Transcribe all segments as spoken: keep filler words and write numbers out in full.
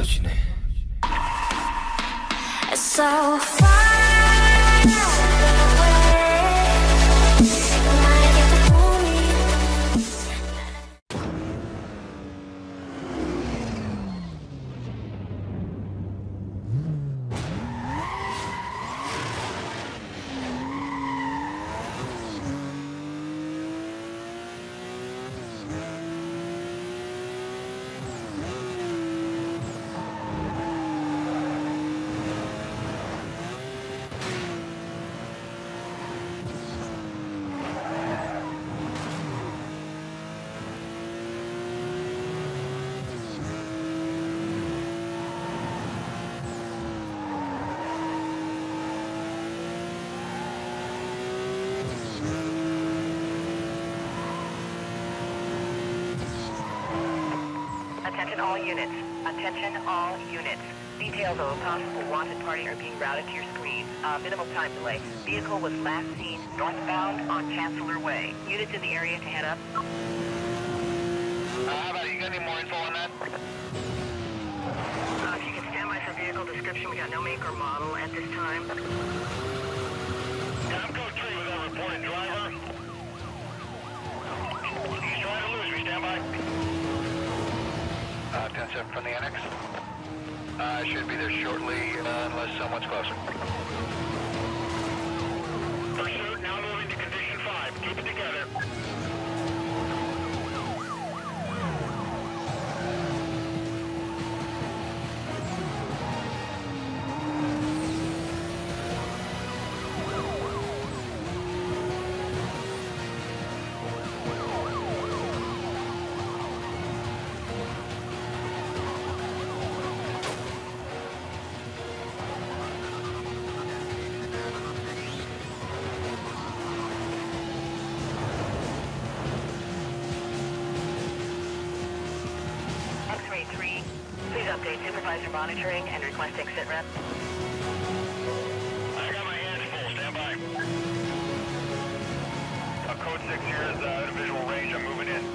터지네. So far away, 나에게 또 꿈이. Attention all units. Attention all units. Details of a possible wanted party are being routed to your screens. Uh, minimal time delay. Vehicle was last seen northbound on Chancellor Way. Units in the area to head up. Uh, how about it? You got any more info on that? Uh, if you can stand by for vehicle description, we got no make or model at this time. Time code three with that reported driver. He's trying to lose me. Stand by. Uh, ten seven from the annex. Uh, should be there shortly, uh, unless someone's closer. Pursuit now moving to condition five. Keep it together. X-ray three, please update supervisor monitoring and requesting sitrep. I got my hands full. Stand by. Uh, code six here is uh, out of visual range. I'm moving in.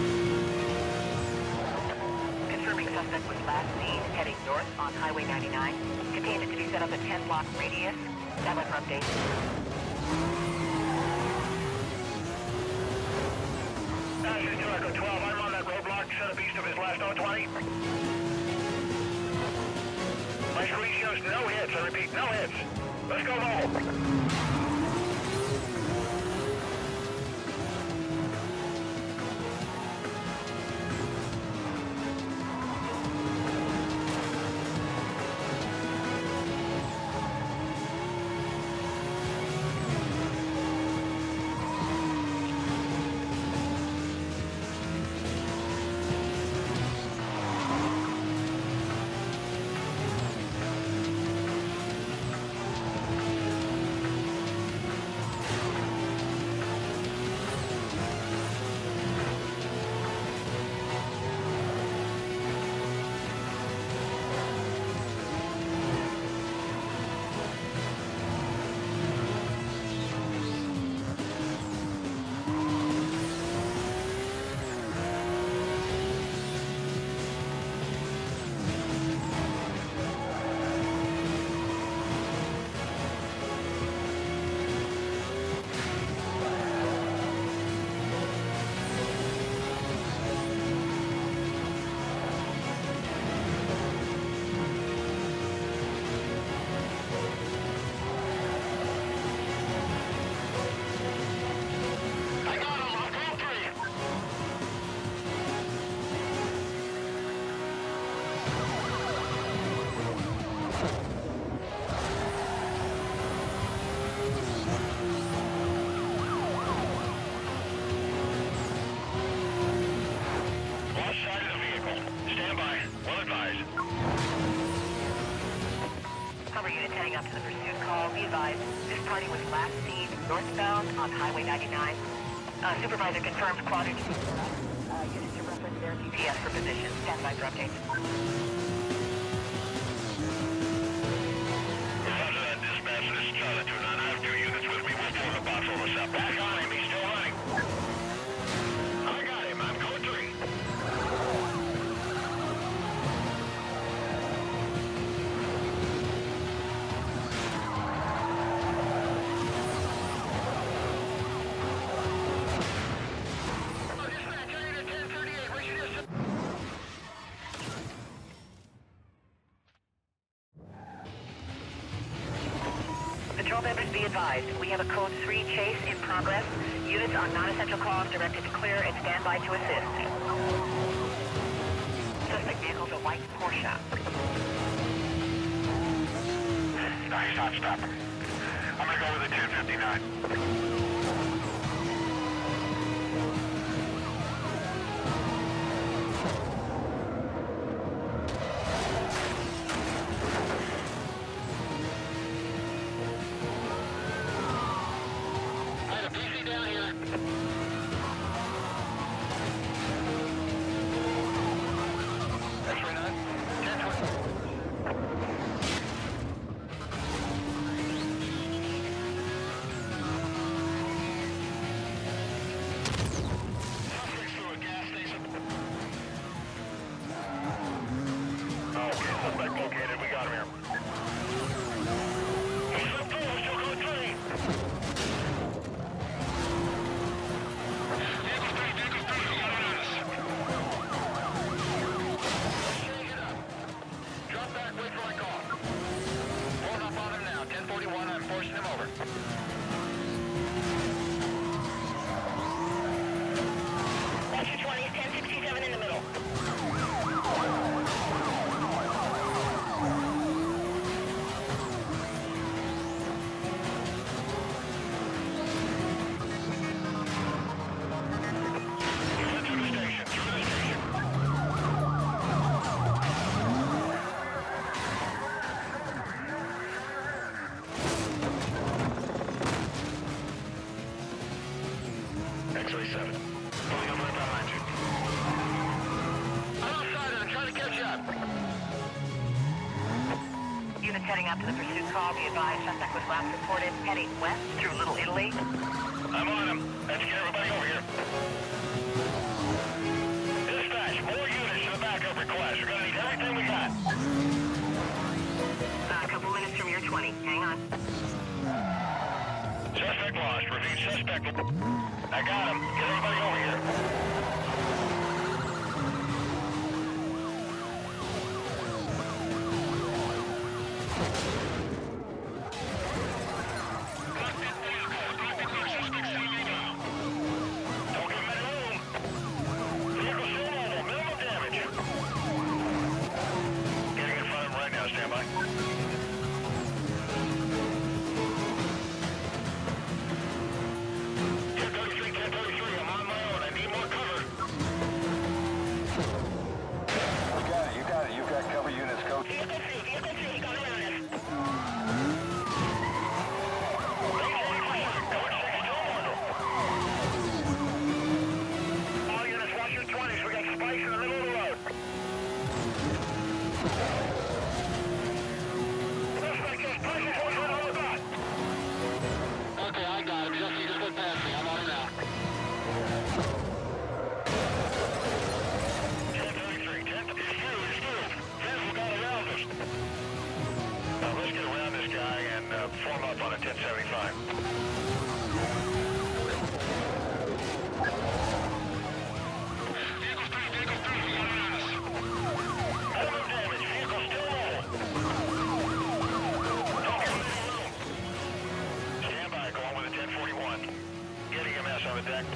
Confirming suspect was last seen heading north on Highway ninety-nine. Containment to be set up at ten block radius. Stand by for update. Ashes two Echo twelve. I'm on that roadblock set up east of his last O twenty. My screen shows no hits. I repeat, no hits. Let's go mobile. Up to the pursuit call, be advised, this party was last seen northbound on Highway ninety-nine. Uh, supervisor confirms quantity. Uh, units to reference their G P S for position. Stand by for updates. Roger that, dispatch. This is Charlie two nine. I have two units with me. We'll pull the box over us up. Back on him. He's still running. I got him. I'm code three. Patrol members, be advised. We have a code three chase in progress. Units on non-essential calls directed to clear and stand by to assist. Suspect vehicle's a white Porsche. Nice, stop, stop. I'm gonna go with a ten fifty-nine. X-ray seven. Pulling over right behind you. I'm outside and I'm trying to catch up. Units heading out to the pursuit call. Be advised, suspect was last reported heading west through Little Italy. I'm on him. Let's get everybody over here. Dispatch, more units to the backup request. We're gonna need everything we got. Uh, a couple minutes from your twenty. Hang on. Suspect lost. Repeat, suspect. I got him. Get everybody over here. Don't give him any room. Vehicle still mobile. Minimum damage. Getting in front of him right now. Stand by. Form up on a ten seventy-five. Vehicle three, vehicle three, we got around us. Minimum damage, vehicle still mobile. Don't give him any room. Stand by, going with a ten forty-one. Getting M S on the deck.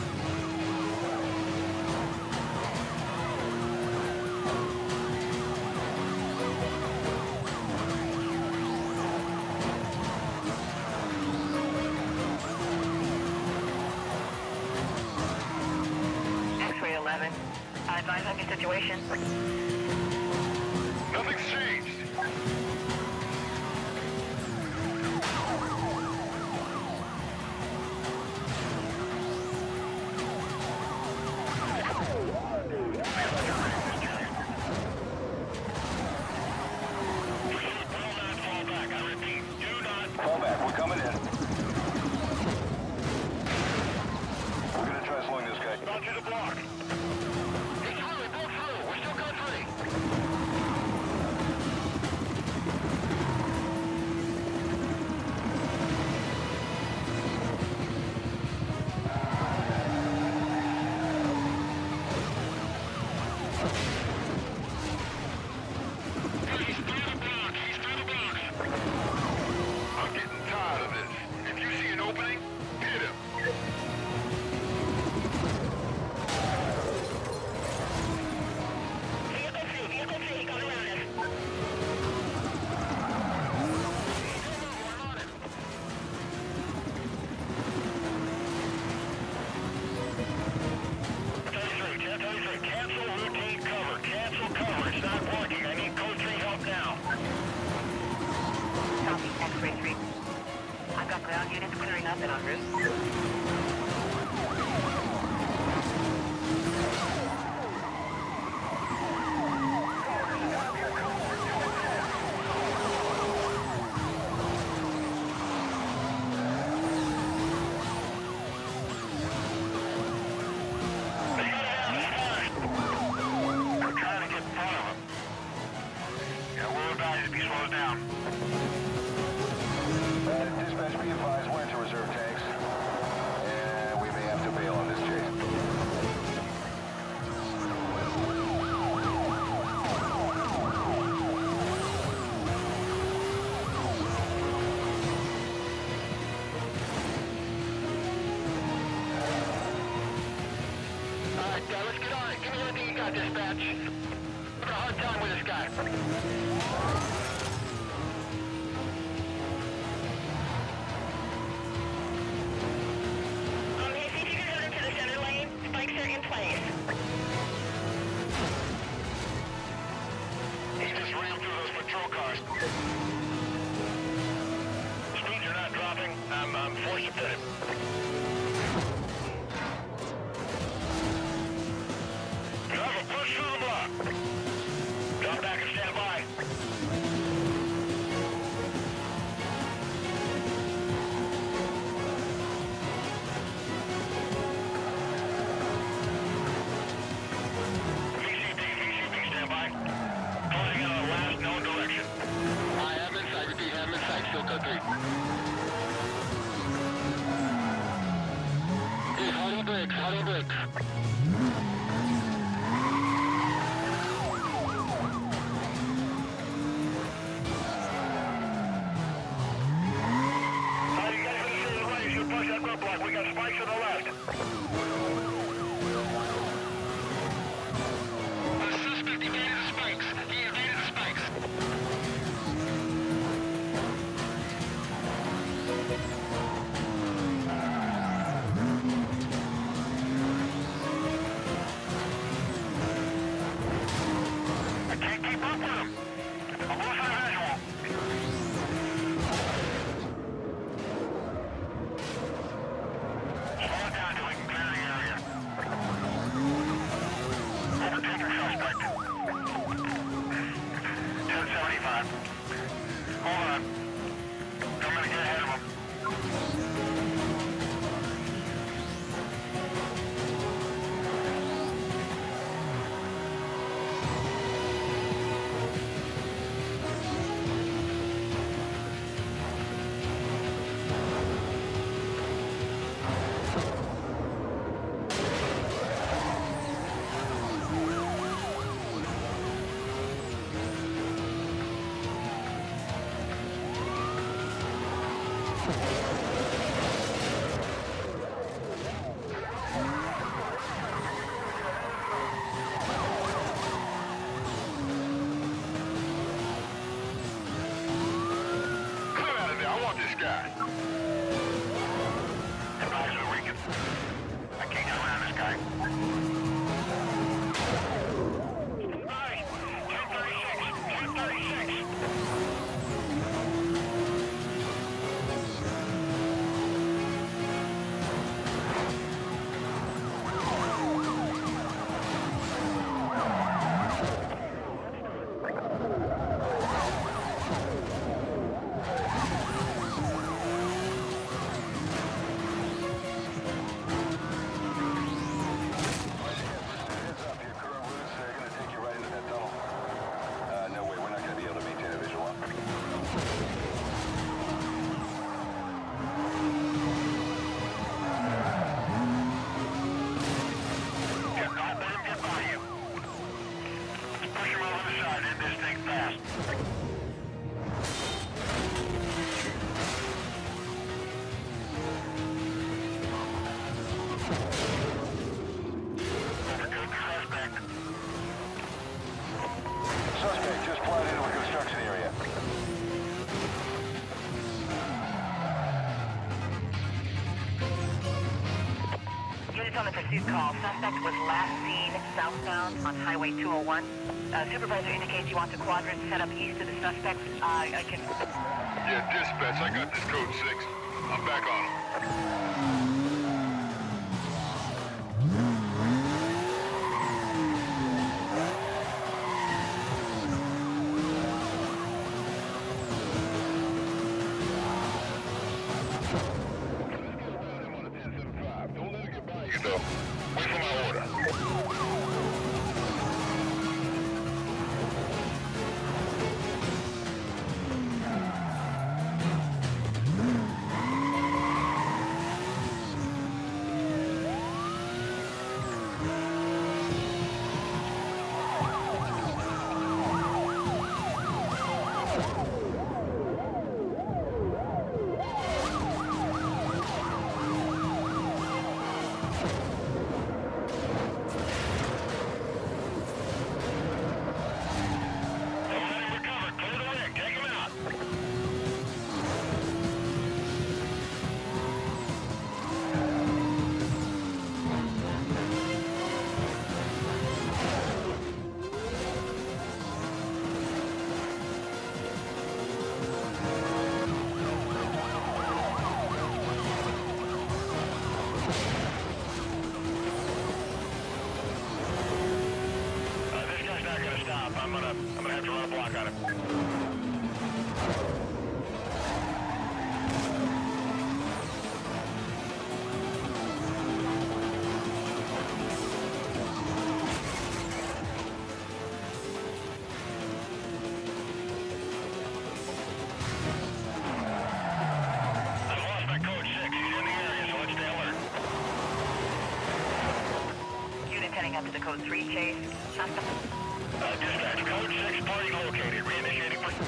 eleven. I advise on your situation. Nothing's changed. Will not fall back. I repeat, do not fall back. We're coming in. We're gonna try slowing this guy. Not to the block. It's really broke through. We're still cut free. X-ray three. I've got ground units clearing up and en route. Dispatch. Having a hard time with this guy. Um, hey, see if you can go into the center lane. Spikes are in place. He just rammed through those patrol cars. Speeds are not dropping. I'm, I'm forced to pit him. Push through the block. Drop back and stand by. V C B, V C B, stand by. Closing in on the last known direction. I have him in sight. Repeat, have him in sight. Still code three. Hey, hot on brakes, hot on brakes. We got spikes on the left. The suspect evaded the spikes. He evaded the spikes. I can't keep up with him. I'm losing a visual. Hold on. I'm gonna get ahead of him. On the pursuit call, suspect was last seen southbound on Highway two oh one. Uh, supervisor indicates you want the quadrant set up east of the suspects. Uh, I can... Yeah, dispatch, I got this code six. I'm back on him. Don't let it get by you, though. Wait for my order. I'm gonna, I'm gonna have to run a block on him. I've lost my code six. He's in the area, so let's stay alert. Unit heading up to the code three chase. Uh, dispatch, code six, party located. Reinitiating for...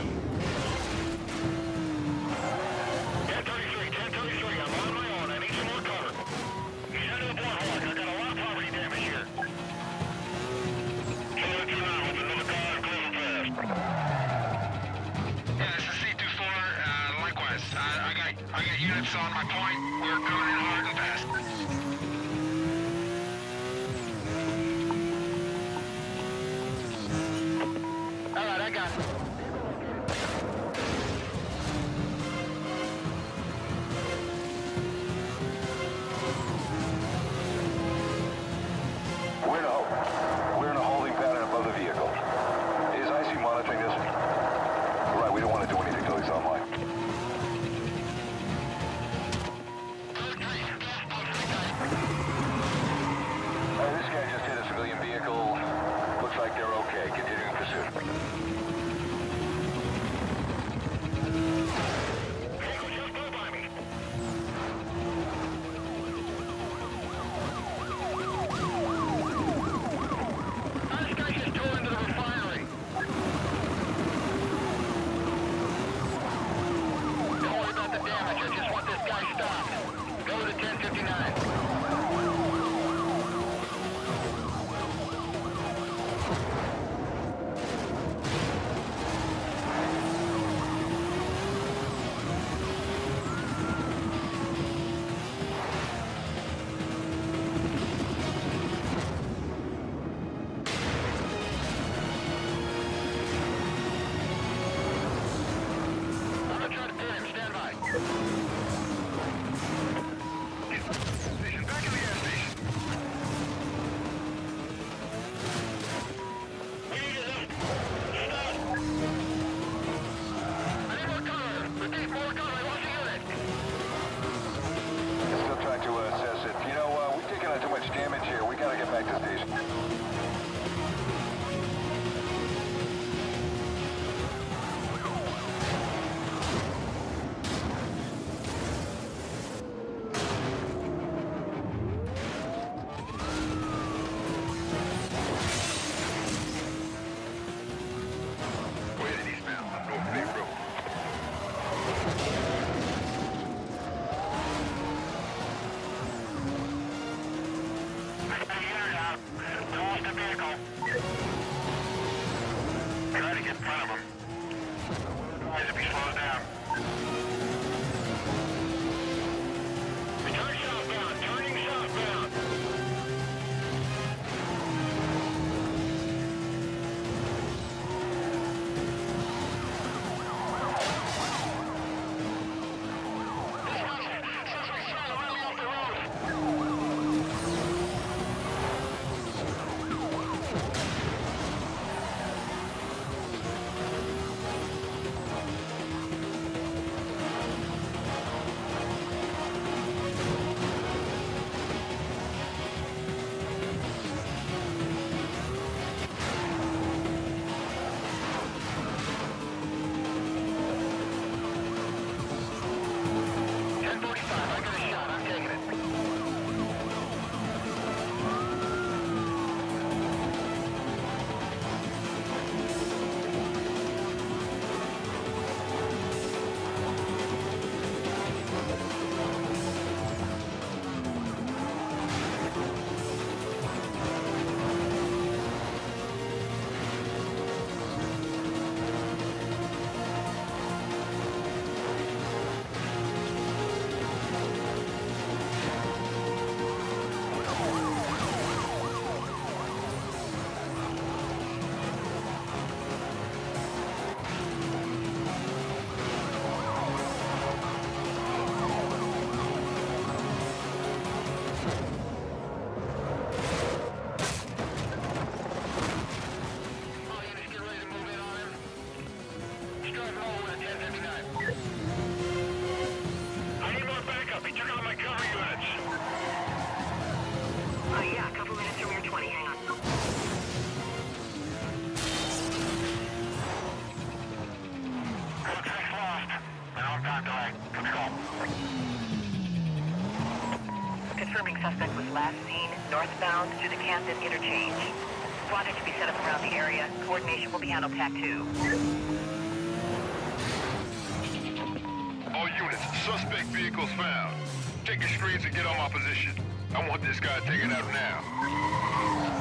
ten thirty-three, ten thirty-three, I'm on my own. I need some more cover. He's into the boardwalk. I got a lot of property damage here. Killer two nine with another car and closing fast. Yeah, this is C twenty-four. Uh, likewise, uh, I got I got units on my point. We're coming in hard and fast. Alright, I got it. We're in a, we're in a holding pattern above the vehicle. Is I C monitoring this? Right, we don't want to do anything till he's online. Uh, this guy just hit a civilian vehicle. Looks like they're okay. Continuing pursuit. Vehicle just blew by me. This guy just tore into the refinery. Don't worry about the damage. I just want this guy stopped. Go to ten fifty-nine. I'm gonna try to pin him. Stand by. Station, back in the gas station. We need to lift. Stop. I need more cover. Repeat, more cover. I lost a unit. Still trying to uh, assess it. You know, uh, we've taken on too much damage here. We gotta get back to station. We're heading eastbound, North Bay Road. We lost the vehicle. Try to get in front of him. Advise if he slows down. Turn southbound, turning southbound. Missing suspect was last seen northbound through the Camden interchange. Squadron to be set up around the area. Coordination will be handled T A C two. All units, suspect vehicles found. Take your screens and get on my position. I want this guy taken out now.